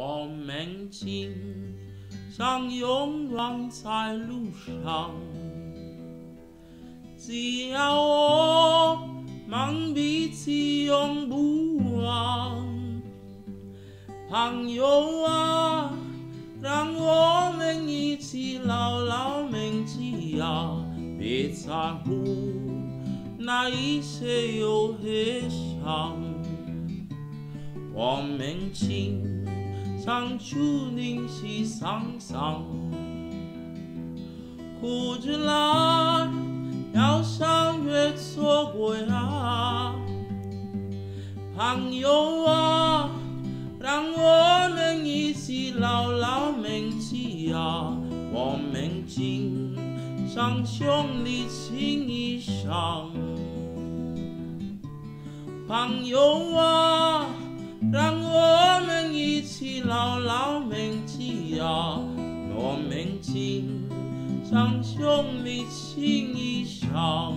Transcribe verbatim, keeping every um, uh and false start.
我们今生勇往在路上，只要我们彼此永不忘。朋友啊，让我们一起牢牢铭记啊，别在乎那一切有悲伤。我们今生注定是沧桑，哭着啦，要相约错过啊，朋友啊，让我们一起牢牢铭记啊，我们今生兄弟情谊上。朋友啊，让我们一起牢牢铭记啊，我们今生兄弟情谊上。